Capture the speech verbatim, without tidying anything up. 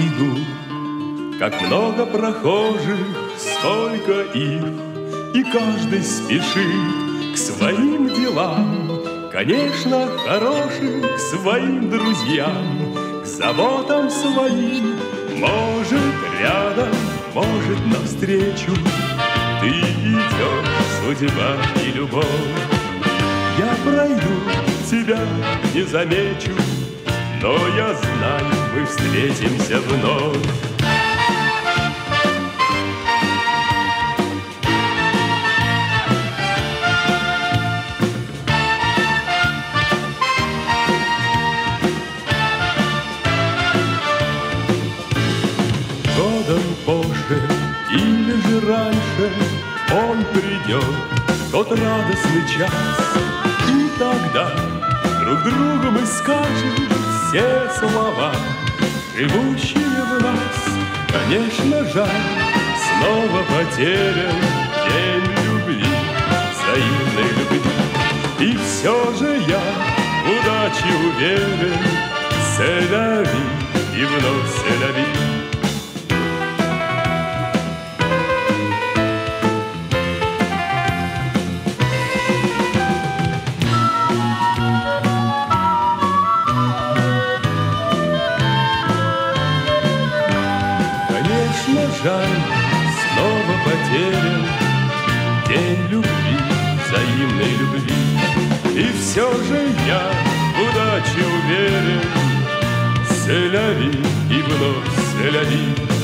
иду, как много прохожих, столько их, и каждый спешит к своим делам, конечно, хороших, к своим друзьям, к заботам своим. Может, рядом, может, навстречу ты идешь, судьба и любовь. Я пройду, тебя не замечу, но я знаю, мы встретимся вновь. Годом позже или же раньше он придет, тот радостный час, и тогда друг другу мы скажем все слова, живущие в нас. Конечно, жаль, снова потерян день любви, взаимной любви. И все же я в удаче уверен, c'est-la-vie, и вновь c'est-la-vie. Жаль, снова потерян день любви, взаимной любви. И все же я в удаче уверен, c'est-la-vie, и вновь c'est-la-vie.